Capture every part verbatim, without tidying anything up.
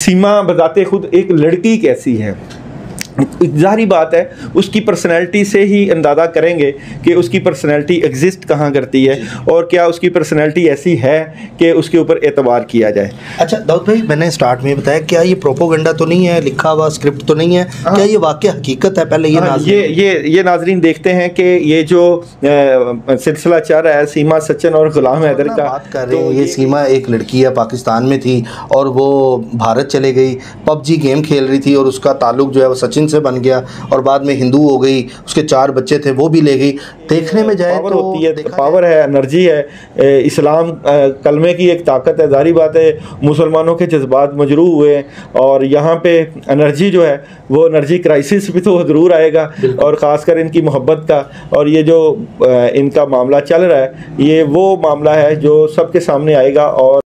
सीमा बजाते खुद एक लड़की कैसी है, जाहिर बात है उसकी पर्सनैलिटी से ही अंदाज़ा करेंगे कि उसकी पर्सनैलिटी एग्जिस्ट कहाँ करती है और क्या उसकी पर्सनैलिटी ऐसी है कि उसके ऊपर एतबार किया जाए। अच्छा दाऊद भाई, मैंने स्टार्ट में बताया क्या ये प्रोपोगंडा तो नहीं है, लिखा हुआ स्क्रिप्ट तो नहीं है, क्या ये वाकई हकीकत है? पहले ये ये ये ये नाजरीन देखते हैं कि ये जो सिलसिला चल रहा है सीमा सचिन और गुलाम हैदर का, बात कर रहे हैं। ये सीमा एक लड़की है, पाकिस्तान में थी और वो भारत चले गई, पबजी गेम खेल रही थी और उसका ताल्लुक जो है वो सचिन से बन गया और बाद में हिंदू हो गई, उसके चार बच्चे थे वो भी ले गई। देखने में जाए पावर तो होती है, पावर है, एनर्जी है, इस्लाम कलमे की एक ताकत है। जाहिर बात है मुसलमानों के जज्बात मजरूह हुए और यहाँ पे एनर्जी जो है वो एनर्जी क्राइसिस भी तो ज़रूर आएगा, और ख़ासकर इनकी मोहब्बत का। और ये जो इनका मामला चल रहा है ये वो मामला है जो सबके सामने आएगा। और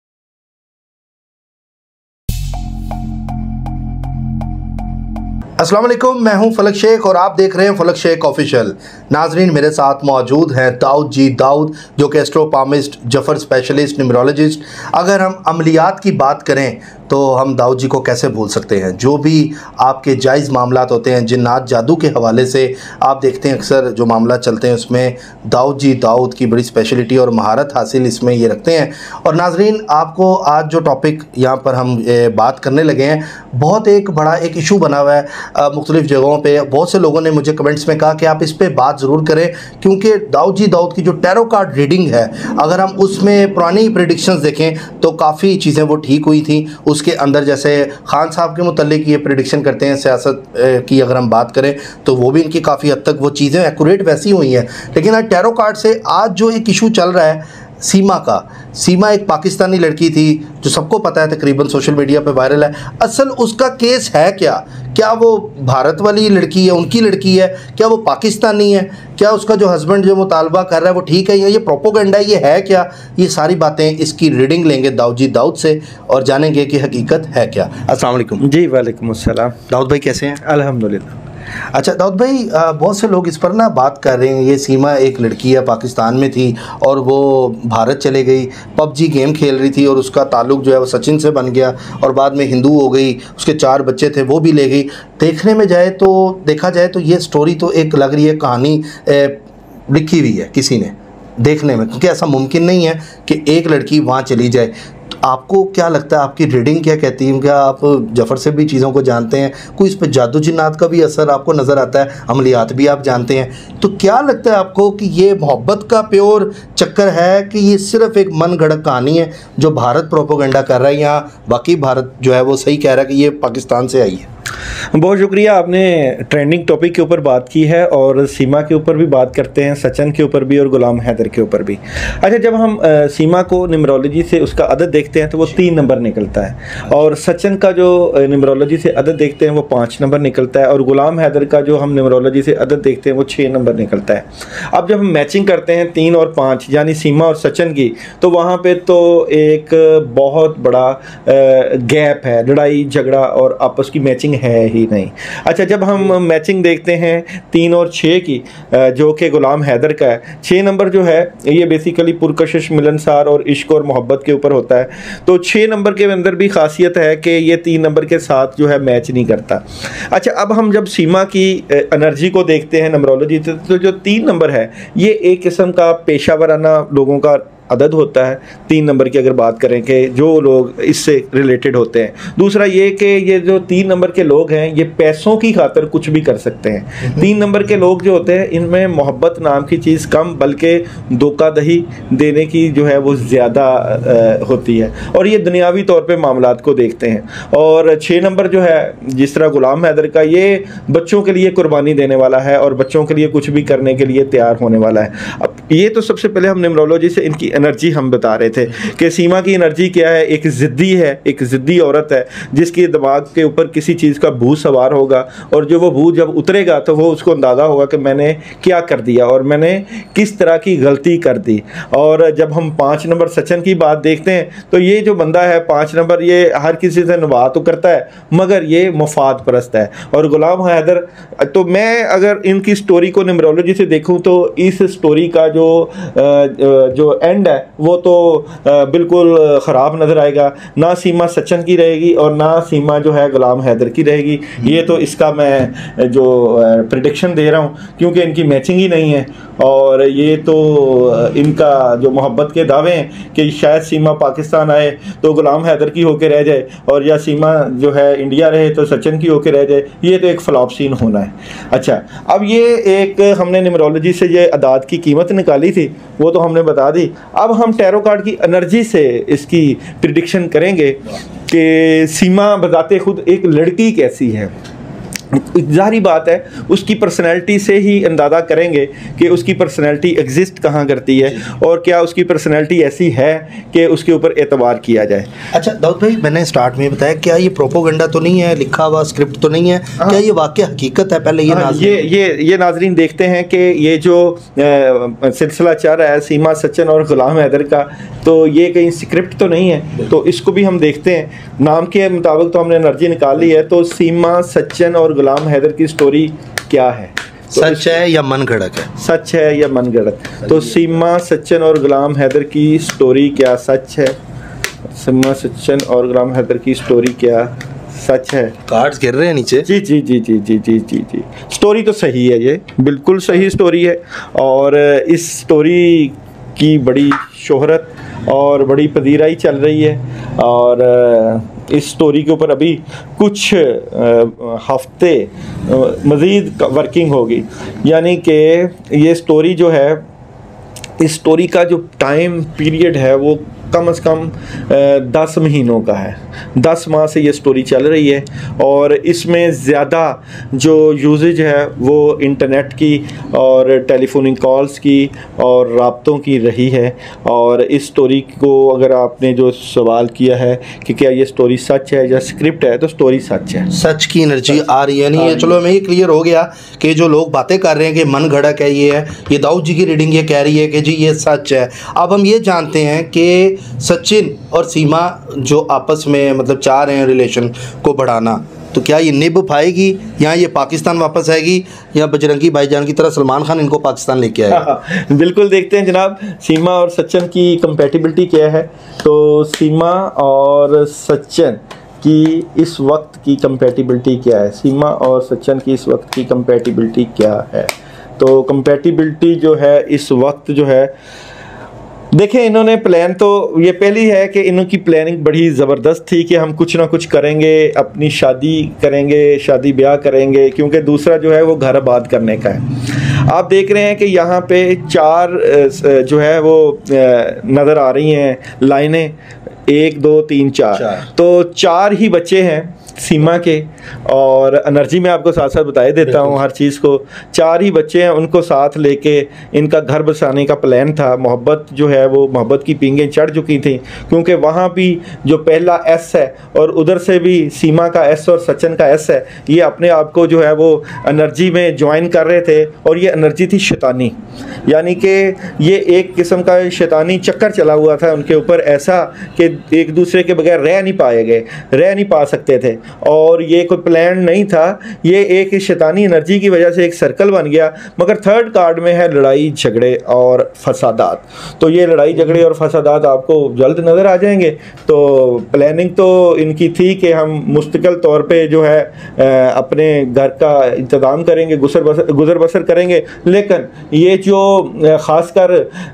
अस्सलाम वालेकुम, मैं हूं फलक शेख और आप देख रहे हैं फलक शेख ऑफिशियल। नाजरीन, मेरे साथ मौजूद हैं दाऊद जी दाऊद, जो कि एस्ट्रोपामिस्ट, जफर स्पेशलिस्ट, न्यूमरोलॉजिस्ट। अगर हम अमलियात की बात करें तो हम दाऊद जी को कैसे भूल सकते हैं। जो भी आपके जायज़ मामलात होते हैं, जिन्नात जादू के हवाले से आप देखते हैं अक्सर जो मामला चलते हैं उसमें दाऊद जी दाऊद की बड़ी स्पेशलिटी और महारत हासिल इसमें ये रखते हैं। और नाजरीन, आपको आज जो टॉपिक यहाँ पर हम बात करने लगे हैं, बहुत एक बड़ा एक इशू बना हुआ है मुख्तलिफ़ जगहों पे। बहुत से लोगों ने मुझे कमेंट्स में कहा कि आप इस पर बात ज़रूर करें, क्योंकि दाऊद जी दाऊद की जो टैरो कार्ड रीडिंग है, अगर हम उसमें पुरानी प्रेडिक्शंस देखें तो काफ़ी चीज़ें वो ठीक हुई थी। उसके अंदर जैसे खान साहब के मुतल्लिक ये प्रेडिक्शन करते हैं सियासत की, अगर हम बात करें तो वो भी इनकी काफ़ी हद तक वो चीज़ें एक्यूरेट वैसी हुई हैं। लेकिन आज टैरो कार्ड से आज जो एक इशू चल रहा है सीमा का, सीमा एक पाकिस्तानी लड़की थी जो सबको पता है, तकरीबन सोशल मीडिया पे वायरल है। असल उसका केस है क्या? क्या वो भारत वाली लड़की है, उनकी लड़की है? क्या वो पाकिस्तानी है? क्या उसका जो हस्बैंड जो मुतालबा कर रहा है वो ठीक है या ये प्रोपोगंडा है, ये है क्या? ये सारी बातें इसकी रीडिंग लेंगे दाऊद जी दाऊद से और जानेंगे कि हकीकत है क्या। अस्सलाम वालेकुम। जी वालेकुम अस्सलाम। दाऊद भाई कैसे हैं? अल्हम्दुलिल्लाह। अच्छा दाऊद भाई, बहुत से लोग इस पर ना बात कर रहे हैं। ये सीमा एक लड़की है, पाकिस्तान में थी और वो भारत चले गई, पबजी गेम खेल रही थी और उसका ताल्लुक जो है वो सचिन से बन गया और बाद में हिंदू हो गई, उसके चार बच्चे थे वो भी ले गई। देखने में जाए तो देखा जाए तो ये स्टोरी तो एक लग रही है कहानी लिखी हुई है किसी ने देखने में, क्योंकि ऐसा मुमकिन नहीं है कि एक लड़की वहाँ चली जाए। आपको क्या लगता है, आपकी रीडिंग क्या कहती है? क्या आप जफ़र से भी चीज़ों को जानते हैं? कोई इस पर जादू जिन्नात का भी असर आपको नज़र आता है? अमलियात भी आप जानते हैं, तो क्या लगता है आपको कि ये मोहब्बत का प्योर चक्कर है कि ये सिर्फ एक मन गढ़ंत कहानी है जो भारत प्रोपोगंडा कर रहा है, या बाकी भारत जो है वो सही कह रहा है कि ये पाकिस्तान से आई है? बहुत शुक्रिया, आपने ट्रेंडिंग टॉपिक के ऊपर बात की है और सीमा के ऊपर भी बात करते हैं, सचिन के ऊपर भी और गुलाम हैदर के ऊपर भी। अच्छा, जब हम आ, सीमा को न्यूमरोलॉजी से उसका अदद देखते हैं तो वो तीन नंबर निकलता है, और सचिन का जो न्यूमरोलॉजी से अदद देखते हैं वो पाँच नंबर निकलता है, और गुलाम हैदर का जो हम न्यूमरोलॉजी से अदद देखते हैं वो छः नंबर निकलता है। अब जब हम मैचिंग करते हैं तीन और पाँच यानी सीमा और सचिन की, तो वहाँ पर तो एक बहुत बड़ा गैप है, लड़ाई झगड़ा और आपस की मैचिंग है ही नहीं। अच्छा, जब हम मैचिंग देखते हैं तीन और छः की, जो कि गुलाम हैदर का है, छः नंबर जो है ये बेसिकली पुरकशिश, मिलनसार और इश्क और मोहब्बत के ऊपर होता है। तो छः नंबर के अंदर भी खासियत है कि ये तीन नंबर के साथ जो है मैच नहीं करता। अच्छा, अब हम जब सीमा की एनर्जी को देखते हैं न्यूमरोलॉजी से, तो जो तीन नंबर है ये एक किस्म का पेशावराना लोगों का अदद होता है। तीन नंबर की अगर बात करें कि जो लोग इससे रिलेटेड होते हैं। दूसरा ये कि ये जो तीन नंबर के लोग हैं ये पैसों की खातिर कुछ भी कर सकते हैं। तीन नंबर के लोग जो होते हैं इनमें मोहब्बत नाम की चीज़ कम, बल्कि धोखाधड़ी देने की जो है वो ज़्यादा होती है, और ये दुनियावी तौर पे मामलात को देखते हैं। और छः नंबर जो है, जिस तरह गुलाम हैदर का, ये बच्चों के लिए कुर्बानी देने वाला है और बच्चों के लिए कुछ भी करने के लिए तैयार होने वाला है। अब ये तो सबसे पहले हम न्यूमरोलॉजी से इनकी एनर्जी हम बता रहे थे कि सीमा की एनर्जी क्या है। एक ज़िद्दी है, एक ज़िद्दी औरत है जिसके दिमाग के ऊपर किसी चीज़ का भूत सवार होगा, और जो वो भूत जब उतरेगा तो वो उसको अंदाज़ा होगा कि मैंने क्या कर दिया और मैंने किस तरह की गलती कर दी। और जब हम पाँच नंबर सचिन की बात देखते हैं तो ये जो बंदा है पाँच नंबर, ये हर किसी से नुबा तो करता है मगर ये मफाद परस्त है। और गुलाम हैदर, तो मैं अगर इनकी स्टोरी को न्यूमरोलॉजी से देखूँ तो इस स्टोरी का जो जो एंड है वो तो बिल्कुल ख़राब नज़र आएगा। ना सीमा सचिन की रहेगी और ना सीमा जो है गुलाम हैदर की रहेगी। ये तो इसका मैं जो प्रेडिक्शन दे रहा हूँ, क्योंकि इनकी मैचिंग ही नहीं है। और ये तो इनका जो मोहब्बत के दावे हैं कि शायद सीमा पाकिस्तान आए तो गुलाम हैदर की होके रह जाए, और या सीमा जो है इंडिया रहे तो सचिन की होके रह जाए, ये तो एक फ्लॉप सीन होना है। अच्छा, अब ये एक हमने न्यूमरोलॉजी से ये अदाद की कीमत निकाली थी, वो तो हमने बता दी। अब हम टैरो कार्ड की एनर्जी से इसकी प्रिडिक्शन करेंगे कि सीमा बजाते खुद एक लड़की कैसी है। जाहिर बात है उसकी पर्सनैलिटी से ही अंदाज़ा करेंगे कि उसकी पर्सनैलिटी एग्जिस्ट कहाँ करती है और क्या उसकी पर्सनैलिटी ऐसी है कि उसके ऊपर एतबार किया जाए। अच्छा दाऊद भाई, मैंने स्टार्ट में बताया क्या ये प्रोपोगंडा तो नहीं है, लिखा हुआ स्क्रिप्ट तो नहीं है, क्या ये वाकई हकीकत है? पहले ये हाँ, ये ये ये नाजरीन देखते हैं कि ये जो सिलसिला चल रहा है सीमा सचिन और गुलाम हैदर का, तो ये कहीं स्क्रिप्ट तो नहीं है, तो इसको भी हम देखते हैं। नाम के मुताबिक तो हमने एनर्जी निकाल ली है, तो सीमा सचिन और गुलाम हैदर की स्टोरी क्या है? तो सच है या मन गढ़ंत है? सच है या मन गढ़ंत? तो सीमा सचिन और गुलाम हैदर की स्टोरी क्या सच है? सीमा सचिन और गुलाम हैदर की स्टोरी क्या सच है? कार्ड्स गिर रहे हैं नीचे। जी जी जी जी जी जी जी जी स्टोरी तो सही है, ये बिल्कुल सही स्टोरी है। और इस स्टोरी की बड़ी शोहरत और बड़ी पजीराई चल रही है, और इस स्टोरी के ऊपर अभी कुछ हफ्ते मज़ीद वर्किंग होगी। यानी कि ये स्टोरी जो है, इस स्टोरी का जो टाइम पीरियड है वो कम से कम दस महीनों का है। दस माह से ये स्टोरी चल रही है, और इसमें ज़्यादा जो यूजेज है वो इंटरनेट की और टेलीफोनिक कॉल्स की और राब्तों की रही है। और इस स्टोरी को अगर आपने जो सवाल किया है कि क्या ये स्टोरी सच है या स्क्रिप्ट है, तो स्टोरी सच है। सच की एनर्जी आ रही है। नहीं है, चलो हमें ये क्लियर हो गया कि जो लोग बातें कर रहे हैं कि मन घड़क है, ये है, ये दाऊद जी की रीडिंग ये कह रही है कि जी ये सच है। अब हम ये जानते हैं कि सचिन और सीमा जो आपस में मतलब चाह रहे हैं रिलेशन को बढ़ाना, तो क्या ये निभ पाएगी या ये पाकिस्तान वापस आएगी या बजरंगी भाईजान की तरह सलमान खान इनको पाकिस्तान लेके आएगा? बिल्कुल देखते हैं जनाब, सीमा और सचिन की कंपैटिबिलिटी क्या है। तो सीमा और सचिन की इस वक्त की कंपैटिबिलिटी क्या है? सीमा और सचिन की इस वक्त की कंपैटिबिलिटी क्या है? तो कंपैटिबिलिटी जो है इस वक्त जो है, देखें इन्होंने प्लान तो ये पहली है कि इनकी प्लानिंग बड़ी ज़बरदस्त थी कि हम कुछ ना कुछ करेंगे, अपनी शादी करेंगे, शादी ब्याह करेंगे, क्योंकि दूसरा जो है वो घर आबाद करने का है। आप देख रहे हैं कि यहाँ पे चार जो है वो नज़र आ रही हैं लाइनें, एक दो तीन चार, चार। तो चार ही बच्चे हैं सीमा के, और एनर्जी में आपको साथ साथ बताए देता हूँ हर चीज़ को। चार ही बच्चे हैं, उनको साथ लेके इनका घर बसाने का प्लान था। मोहब्बत जो है वो मोहब्बत की पींगें चढ़ चुकी थी, क्योंकि वहाँ भी जो पहला एस है और उधर से भी सीमा का एस और सचिन का एस है, ये अपने आप को जो है वो एनर्जी में ज्वाइन कर रहे थे, और ये एनर्जी थी शैतानी। यानी कि ये एक किस्म का शैतानी चक्कर चला हुआ था उनके ऊपर, ऐसा कि एक दूसरे के बगैर रह नहीं पाए गए, रह नहीं पा सकते थे। और ये कोई प्लान नहीं था, ये एक शैतानी एनर्जी की वजह से एक सर्कल बन गया। मगर थर्ड कार्ड में है लड़ाई झगड़े और फसादात, तो ये लड़ाई झगड़े और फसादात आपको जल्द नज़र आ जाएंगे। तो प्लानिंग तो इनकी थी कि हम मुस्तकिल तौर पे जो है अपने घर का इंतज़ाम करेंगे, गुजर बसर गुजर बसर करेंगे। लेकिन ये जो ख़ासकर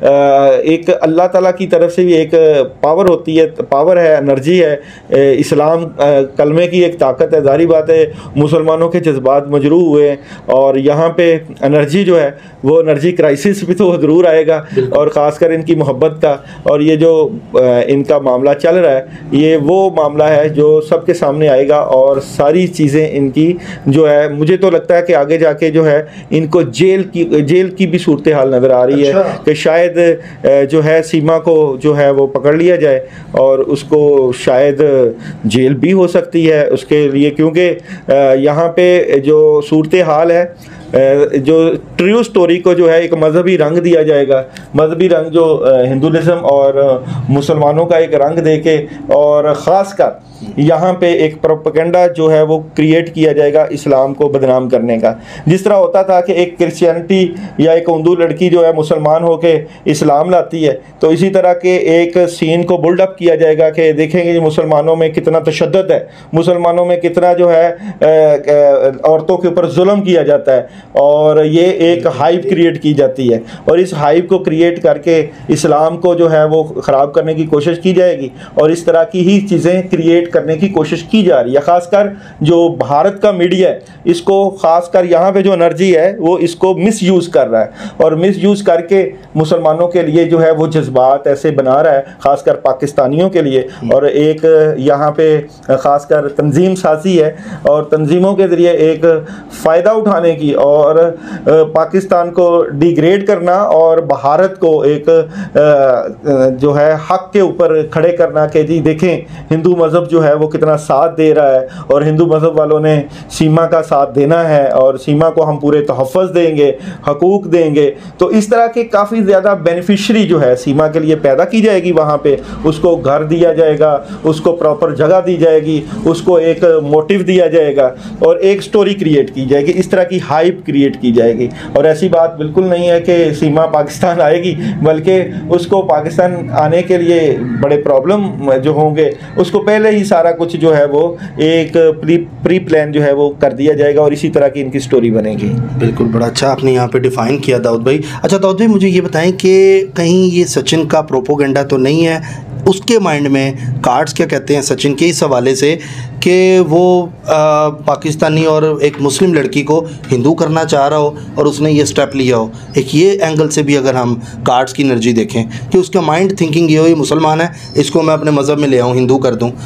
एक अल्लाह ताला की तरफ से भी एक पावर होती है, पावर है, एनर्जी है, इस्लाम कलमे की एक ताकत है। जारी बात है मुसलमानों के जज्बात मजरू हुए, और यहाँ पे एनर्जी जो है वो एनर्जी क्राइसिस भी तो ज़रूर आएगा, और ख़ासकर इनकी मोहब्बत का। और ये जो इनका मामला चल रहा है, ये वो मामला है जो सबके सामने आएगा, और सारी चीज़ें इनकी जो है, मुझे तो लगता है कि आगे जाके जो है इनको जेल की जेल की भी सूरत हाल नज़र आ रही अच्छा। है कि शायद जो है सीमा को जो है वो पकड़ लिया जाए, और उसको शायद जेल भी हो सकती है उसके लिए, क्योंकि यहाँ पे जो सूरत हाल है जो ट्रू स्टोरी को जो है एक मजहबी रंग दिया जाएगा, मजहबी रंग जो हिंदुइज्म और मुसलमानों का एक रंग देके, और ख़ासकर यहाँ पे एक प्रोपेगेंडा जो है वो क्रिएट किया जाएगा इस्लाम को बदनाम करने का। जिस तरह होता था कि एक क्रिश्चियनिटी या एक हिंदू लड़की जो है मुसलमान होके इस्लाम लाती है, तो इसी तरह के एक सीन को बिल्डअप किया जाएगा कि देखेंगे मुसलमानों में कितना तशद्दुद है, मुसलमानों में कितना जो है औरतों के ऊपर जुल्म किया जाता है, और ये एक हाइप क्रिएट की जाती है, और इस हाइप को क्रिएट करके इस्लाम को जो है वो ख़राब करने की कोशिश की जाएगी, और इस तरह की ही चीज़ें क्रिएट करने की कोशिश की जा रही है। खासकर जो भारत का मीडिया है, इसको खासकर यहाँ पे जो एनर्जी है वो इसको मिसयूज़ कर रहा है, और मिसयूज़ करके मुसलमानों के लिए जो है वो जज्बात ऐसे बना रहा है, खासकर पाकिस्तानियों के लिए। और एक यहाँ पे खासकर तंजीम साजी है, और तंजीमों के ज़रिए एक फ़ायदा उठाने की और पाकिस्तान को डिग्रेड करना और भारत को एक जो है हक के ऊपर खड़े करना कि जी देखें हिंदू मज़हब जो है वो कितना साथ दे रहा है, और हिंदू मज़हब वालों ने सीमा का साथ देना है, और सीमा को हम पूरे तहफ़्फ़ुज़ देंगे, हकूक़ देंगे। तो इस तरह के काफ़ी ज़्यादा बेनिफिशरी जो है सीमा के लिए पैदा की जाएगी, वहाँ पे उसको घर दिया जाएगा, उसको प्रॉपर जगह दी जाएगी, उसको एक मोटिव दिया जाएगा, और एक स्टोरी क्रिएट की जाएगी, इस तरह की हाइप क्रिएट की जाएगी। और ऐसी बात बिल्कुल नहीं है कि सीमा पाकिस्तान आएगी, बल्कि उसको पाकिस्तान आने के लिए बड़े प्रॉब्लम जो होंगे, उसको पहले ही सारा कुछ जो है वो एक प्री प्री प्लान जो है वो कर दिया जाएगा, और इसी तरह की इनकी स्टोरी बनेगी। बिल्कुल, बड़ा अच्छा आपने यहाँ पे डिफ़ाइन किया दाऊद भाई। अच्छा दाऊद भाई, मुझे ये बताएं कि कहीं ये सचिन का प्रोपोगेंडा तो नहीं है, उसके माइंड में कार्ड्स क्या कहते हैं सचिन के इस हवाले से कि वो आ, पाकिस्तानी और एक मुस्लिम लड़की को हिंदू करना चाह रहा हो और उसने ये स्टेप लिया हो। एक ये एंगल से भी अगर हम कार्ड्स की एनर्जी देखें कि उसका माइंड थिंकिंग ये हो ये मुसलमान है, इसको मैं अपने मज़हब में ले आऊँ, हिंदू कर दूँ,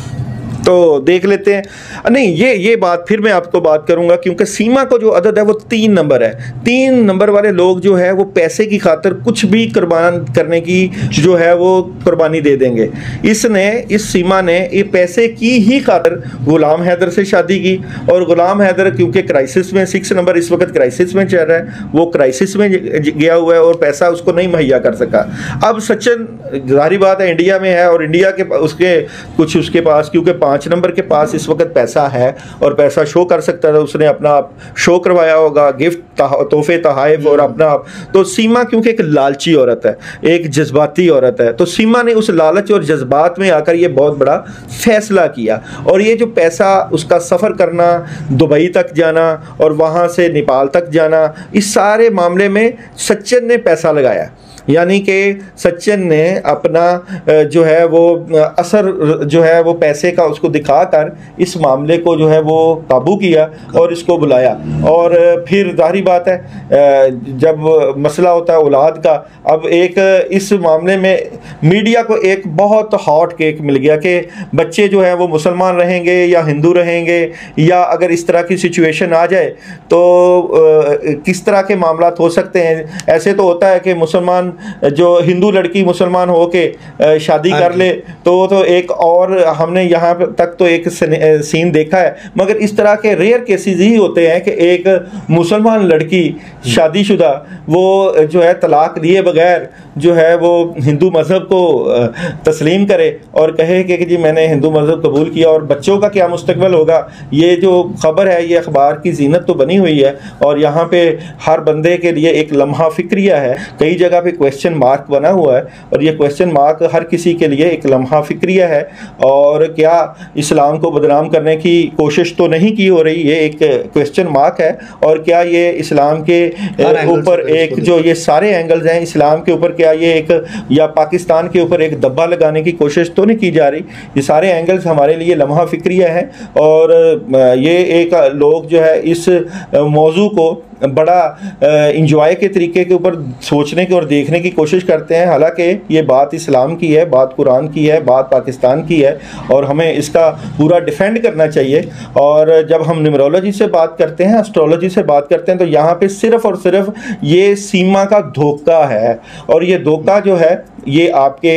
तो देख लेते हैं। नहीं, ये ये बात फिर मैं आपको बात करूंगा, क्योंकि सीमा को जो अदद है वो तीन नंबर है। तीन नंबर वाले लोग जो है वो पैसे की खातिर कुछ भी कुर्बान करने की जो है वो कुर्बानी दे देंगे। इसने इस सीमा ने ये पैसे की ही खातिर गुलाम हैदर से शादी की, और गुलाम हैदर क्योंकि क्राइसिस में, सिक्स नंबर इस वक्त क्राइसिस में चल रहा है, वो क्राइसिस में गया हुआ है और पैसा उसको नहीं मुहैया कर सका। अब सचिन जाहिर बात है इंडिया में है, और इंडिया के उसके कुछ उसके पास क्योंकि पाँच नंबर के पास इस वक्त पैसा है और पैसा शो कर सकता था, उसने अपना आप शो करवाया होगा, गिफ्ट तोहफे तहाइफ और अपना आप। तो सीमा क्योंकि एक लालची औरत है, एक जज्बाती औरत है, तो सीमा ने उस लालच और जज्बात में आकर ये बहुत बड़ा फैसला किया। और ये जो पैसा उसका सफ़र करना, दुबई तक जाना और वहाँ से नेपाल तक जाना, इस सारे मामले में सचिन ने पैसा लगाया। यानी कि सचिन ने अपना जो है वो असर जो है वो पैसे का उसको दिखाकर इस मामले को जो है वो काबू किया और इसको बुलाया। और फिर जाहिर बात है जब मसला होता है औलाद का, अब एक इस मामले में मीडिया को एक बहुत हॉट केक मिल गया कि बच्चे जो है वो मुसलमान रहेंगे या हिंदू रहेंगे, या अगर इस तरह की सिचुएशन आ जाए तो किस तरह के मामला हो सकते हैं। ऐसे तो होता है कि मुसलमान जो हिंदू लड़की मुसलमान हो के शादी कर ले तो तो एक और हमने यहाँ तक तो एक सीन देखा है, मगर इस तरह के रेयर केसेस ही होते हैं कि एक मुसलमान लड़की शादीशुदा वो जो है तलाक दिए बगैर जो है वो हिंदू मज़हब को तस्लीम करे और कहे कि जी मैंने हिंदू मज़हब कबूल किया और बच्चों का क्या मुस्तकबिल होगा। ये जो ख़बर है ये अखबार की जीनत तो बनी हुई है, और यहाँ पे हर बंदे के लिए एक लम्हा फिक्रिया है, कई जगह पे क्वेश्चन मार्क बना हुआ है, और ये क्वेश्चन मार्क हर किसी के लिए एक लम्हा फिक्रिया है। और क्या इस्लाम को बदनाम करने की कोशिश तो नहीं की हो रही, ये एक क्वेश्चन मार्क है। और क्या ये इस्लाम के ऊपर एक जो ये सारे एंगल्स हैं इस्लाम के ऊपर, क्या ये एक या पाकिस्तान के ऊपर एक दब्बा लगाने की कोशिश तो नहीं की जा रही। ये सारे एंगल्स हमारे लिए लम्हा फिक्रिया है, और ये एक लोग जो है इस मौजू को बड़ा इंजॉय के तरीके के ऊपर सोचने की और देखने की कोशिश करते हैं। हालांकि ये बात इस्लाम की है, बात कुरान की है, बात पाकिस्तान की है, और हमें इसका पूरा डिफेंड करना चाहिए। और जब हम न्यूमरोलॉजी से बात करते हैं, एस्ट्रोलॉजी से बात करते हैं, तो यहाँ पे सिर्फ और सिर्फ ये सीमा का धोखा है, और ये धोखा जो है ये आपके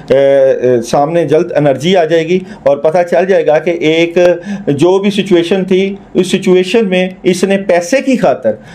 ए, सामने जल्द एनर्जी आ जाएगी और पता चल जाएगा कि एक जो भी सिचुएशन थी उस सिचुएशन में इसने पैसे की खातर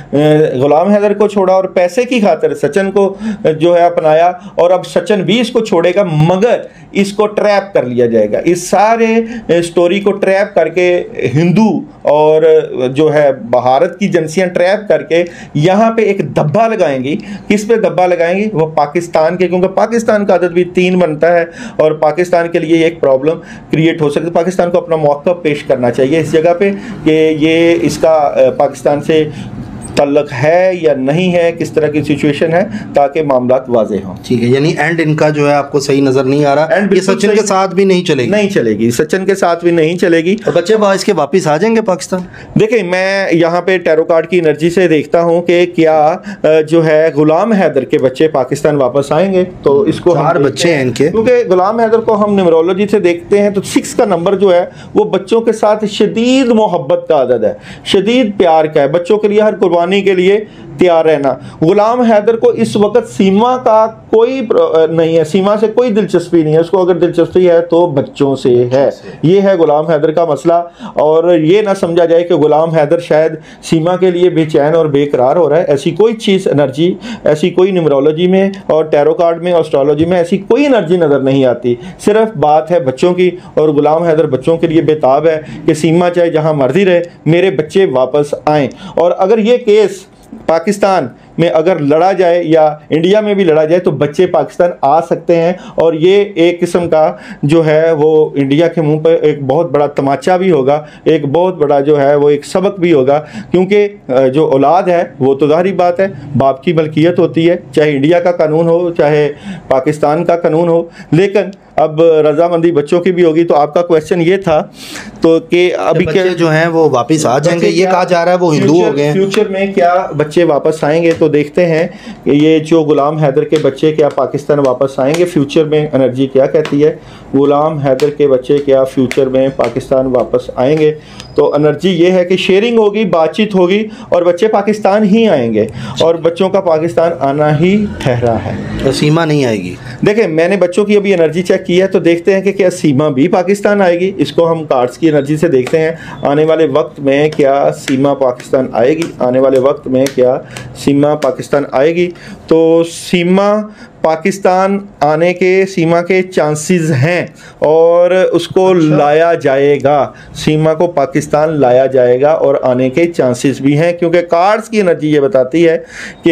गुलाम हैदर को छोड़ा और पैसे की खातिर सचिन को जो है अपनाया, और अब सचिन भी इसको छोड़ेगा मगर इसको ट्रैप कर लिया जाएगा। इस सारे स्टोरी को ट्रैप करके हिंदू और जो है भारत की एजेंसियां ट्रैप करके यहाँ पे एक धब्बा लगाएंगी। किस पे धब्बा लगाएंगी? वो पाकिस्तान के, क्योंकि पाकिस्तान का आदत भी तीन बनता है और पाकिस्तान के लिए एक प्रॉब्लम क्रिएट हो सकती है। पाकिस्तान को अपना मौका पेश करना चाहिए इस जगह पे कि ये इसका पाकिस्तान से तल्लक है या नहीं है, किस तरह की सिचुएशन है, ताकि मामला वाजे हों। ठीक है, यानी एंड इनका जो है आपको सही नजर नहीं आ रहा, एंड ये सचिन के साथ भी नहीं चलेगी नहीं चलेगी सचिन के साथ भी नहीं चलेगी। तो बच्चे बाइस के वापस आ जाएंगे पाकिस्तान। देखिए, मैं यहाँ पे टैरो कार्ड की एनर्जी से देखता हूँ कि क्या जो है गुलाम हैदर के बच्चे पाकिस्तान वापस आएंगे। तो इसको चार बच्चे हैं इनके, क्योंकि गुलाम हैदर को हम न्यूमरोलॉजी से देखते हैं तो सिक्स का नंबर जो है वो बच्चों के साथ शदीद मोहब्बत का आदत है, शदीद प्यार का है, बच्चों के लिए हर कुर्बानी के लिए तैयार रहना। गुलाम हैदर को इस वक्त सीमा का कोई नहीं है, सीमा से कोई दिलचस्पी नहीं है, उसको अगर दिलचस्पी है तो बच्चों से है। ये है गुलाम हैदर का मसला। और ये ना समझा जाए कि गुलाम हैदर शायद सीमा के लिए बेचैन और बेकरार हो रहा है। ऐसी कोई चीज़ एनर्जी, ऐसी कोई न्यूमरोलॉजी में और टैरो कार्ड में, एस्ट्रोलॉजी में ऐसी कोई एनर्जी नज़र नहीं आती। सिर्फ बात है बच्चों की, और गुलाम हैदर बच्चों के लिए बेताब है कि सीमा चाहे जहाँ मर्जी रहे, मेरे बच्चे वापस आएँ। और अगर ये केस पाकिस्तान में अगर लड़ा जाए या इंडिया में भी लड़ा जाए तो बच्चे पाकिस्तान आ सकते हैं, और ये एक किस्म का जो है वो इंडिया के मुंह पर एक बहुत बड़ा तमाचा भी होगा, एक बहुत बड़ा जो है वो एक सबक भी होगा। क्योंकि जो औलाद है वो तो ज़ाहिर बात है बाप की मलकियत होती है, चाहे इंडिया का कानून हो चाहे पाकिस्तान का कानून हो, लेकिन अब रजामंदी बच्चों की भी होगी। तो आपका क्वेश्चन ये था तो कि अभी क्या जो हैं वो वापस आ जाएंगे, ये कहा जा रहा है वो हिंदू हो गए, फ्यूचर में क्या बच्चे वापस आएंगे? तो देखते हैं कि ये जो गुलाम हैदर के बच्चे क्या पाकिस्तान वापस आएंगे, फ्यूचर में एनर्जी क्या कहती है। गुलाम हैदर के बच्चे क्या फ्यूचर में पाकिस्तान वापस आएंगे? तो एनर्जी ये है कि शेयरिंग होगी, बातचीत होगी और बच्चे पाकिस्तान ही आएंगे, और बच्चों का पाकिस्तान आना ही ठहरा है, तो सीमा नहीं आएगी। देखें, मैंने बच्चों की अभी एनर्जी चेक की है तो देखते हैं कि क्या सीमा भी पाकिस्तान आएगी। इसको हम कार्ड्स की एनर्जी से देखते हैं, आने वाले वक्त में क्या सीमा पाकिस्तान आएगी, आने वाले वक्त में क्या सीमा पाकिस्तान आएगी। तो सीमा पाकिस्तान आने के सीमा के चांसेस हैं और उसको अच्छा। लाया जाएगा, सीमा को पाकिस्तान लाया जाएगा और आने के चांसेस भी हैं, क्योंकि कार्ड्स की एनर्जी ये बताती है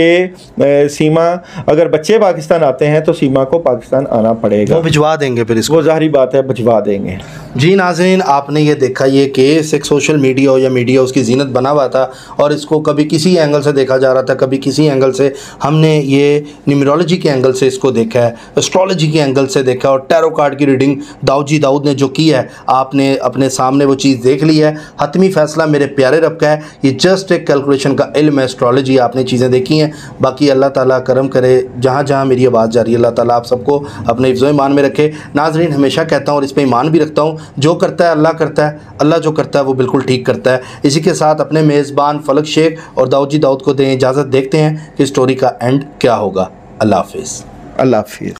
कि सीमा अगर बच्चे पाकिस्तान आते हैं तो सीमा को पाकिस्तान आना पड़ेगा। वो भिजवा देंगे फिर इसको, वो ज़ाहिर बात है भिजवा देंगे। जी नाज़रीन, आपने ये देखा, ये केस एक सोशल मीडिया हो या मीडिया उसकी जीनत बना हुआ था और इसको कभी किसी एंगल से देखा जा रहा था, कभी किसी एंगल से। हमने ये न्यूमरोलॉजी के एंगल से इसको देखा है, एस्ट्रोलॉजी के एंगल से देखा, और टैरो कार्ड की रीडिंग दाऊद जी दाऊद ने जो की है आपने अपने सामने वो चीज़ देख ली है। हतमी फैसला मेरे प्यारे रब का है, ये जस्ट एक कैलकुलेशन का इल्म है, एस्ट्रोलॉजी आपने चीज़ें देखी हैं। बाकी अल्लाह ताला करम करे, जहाँ जहाँ मेरी आवाज़ जा रही है अल्लाह ताला आप सबको अपने हिफ्ज़ो ईमान में रखे। नाज़रीन, हमेशा कहता हूँ और इस पर ईमान भी रखता हूँ, जो करता है अल्लाह करता है, अल्लाह जो करता है वो बिल्कुल ठीक करता है। इसी के साथ अपने मेज़बान फलक शेख और दाऊद जी दाऊद को दें इजाज़त, देखते हैं कि स्टोरी का एंड क्या होगा। अल्लाह हाफिज़। अल्लाह हाफिज़।